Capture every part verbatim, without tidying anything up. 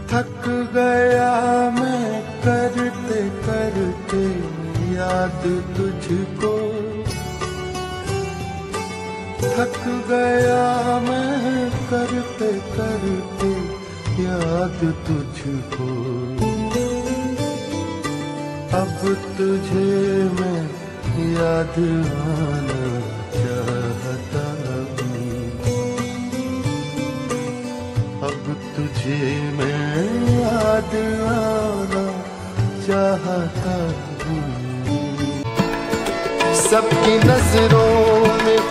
थक गया मैं करते करते याद तुझको, थक गया मैं करते करते याद तुझको। अब तुझे मैं याद आना चाहता हूँ, अब तुझे मैं याद आना चाहता हूँ। सबकी नजरों में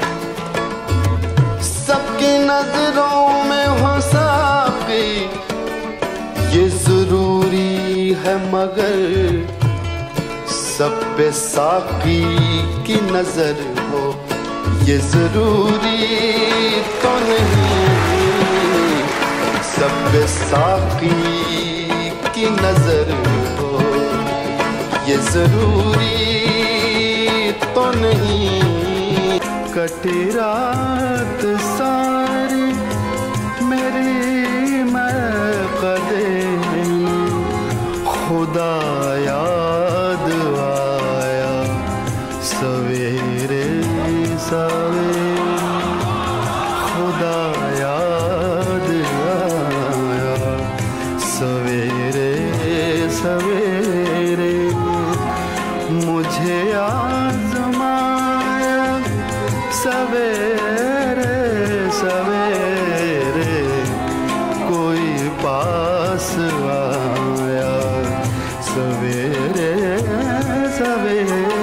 सबकी नजरों में हो साकी, ये जरूरी है मगर सब पे साकी की नजर हो ये जरूरी तो नहीं। सब पे साकी की नजर हो ये जरूरी तो नहीं। कटी रात सारी मेरी मैं कदे खुदा याद आया सवेरे सवेरे, खुदा याद आया सवेरे सवेरे। मुझे आज़माया सवेरे सवेरे, कोई पास आया सवेरे सवेरे।